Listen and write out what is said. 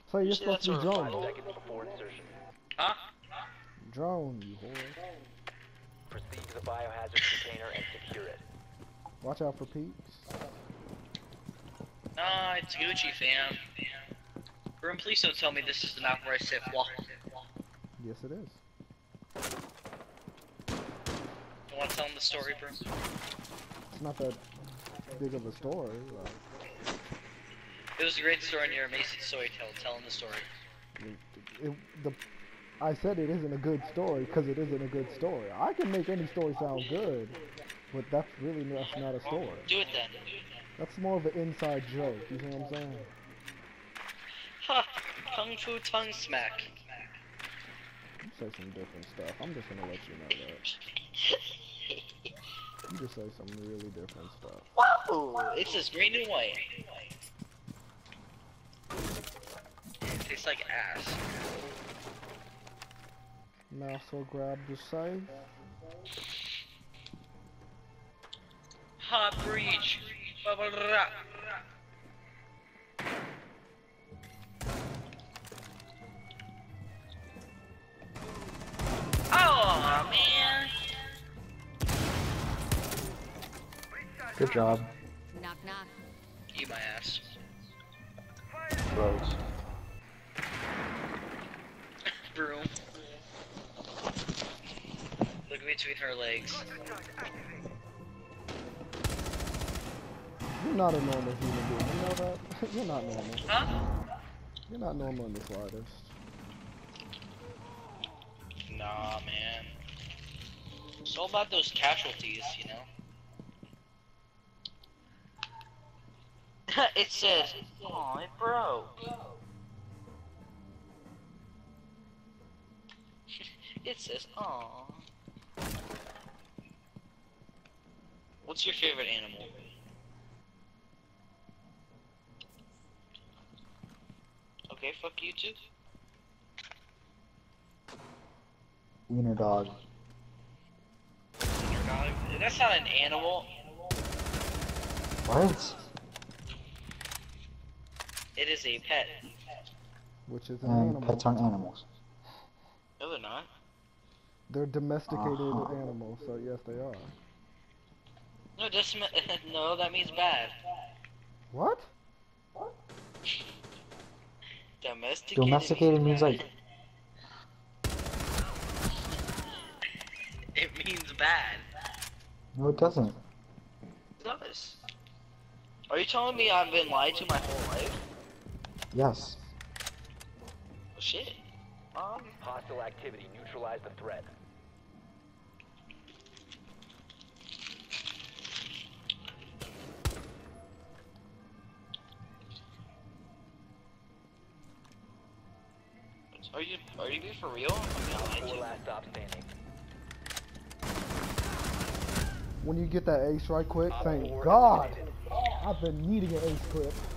So you're supposed to be drone. Seconds before insertion. Huh? Drone, you whore. Proceed to the biohazard container and secure it. Watch out for peeps. Nah, it's Gucci, fam. Bro, please don't tell me this is the map where I sit. Wall. Yes, it is. You wanna tell him the story, bro? It's not that big of a story. It was a great story and you're an amazing storyteller. Tell him the story. I said it isn't a good story because it isn't a good story. I can make any story sound good, but that's not a story. Do it then. That's more of an inside joke. You see what I'm saying? Ha! Kung Fu tongue smack. You say some different stuff. I'm just gonna let you know that. You just say some really different stuff. Whoa! It's just green and white. It tastes like ass. Mouse will grab the safe. Hot breach. Ba-ba-ra. Oh man! Good job. Knock knock. Eat my ass. Rose. Broom. Look between her legs. You're not a normal human being. You know that? You're not normal. Huh? You're not normal in the slightest. Nah, man. It's all about those casualties, you know? It says, oh, it broke. It says, oh. What's your favorite animal? Okay, fuck you too. Wiener dog. Wiener dog? That's not an animal. What? It is a pet. Which is an And animal. pets aren't animals. No, they're not. They're domesticated Uh-huh. animals, so yes, they are. No, just no. That means bad. What? Domesticated. Domesticated means like It means bad. no, it doesn't. It does. Are you telling me I've been lied to my whole life? Yes. Oh, shit. Hostile activity. Neutralize the threat. Are you being for real? I'm Four not last stop standing. When you get that ace right quick, Op thank 4 God. eliminated. I've been needing an ace clip.